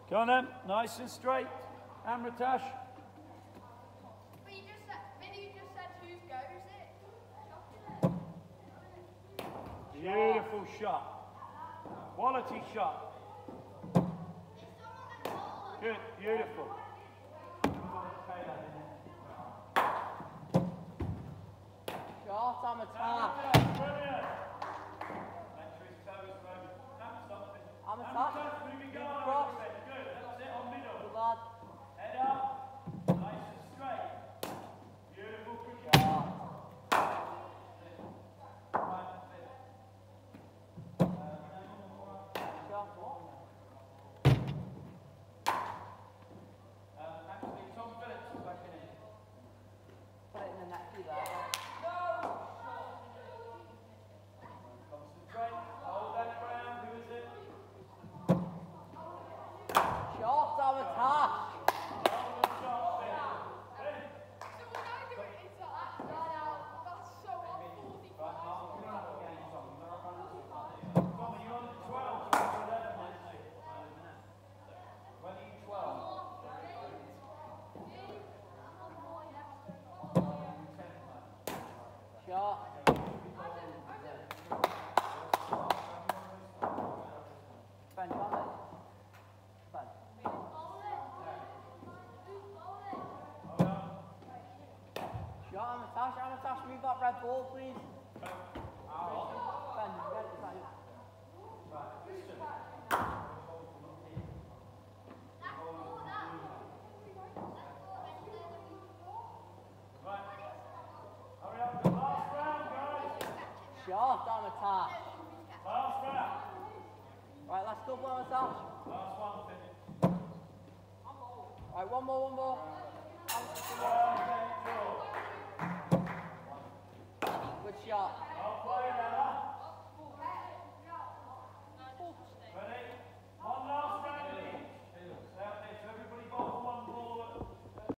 Go on then, nice and straight. Amritash. But you just said, Vinny, you just said whose go is it? Beautiful shot. Quality shot. Good, beautiful. Shot on the top. Brilliant. Amritash, Moving move guard across. over a bit. Good, that's it, on middle. Good lad. Head up. Nice and straight. Beautiful, good shot. Actually, Tom Phillips is back in. Put it in the net for you there. Concentrate. Hold that ground. Who is it? Shot on the top. Hold the shot, Phil. Hey. So when I do it, it's like that. That's so off 45. Tom, are you on 12 or 11 minutes? When are you 12? Shot. Ben, come on. Ben. Shot Amritash. Amritash, move that red ball, please. Ben, you get it, Ben. Right. Hurry up, the last round, guys. Shot Amritash. Last round. Right, let's double Amritash. Last one, Phil. Right, one more. Okay, draw. Good shot. I'll play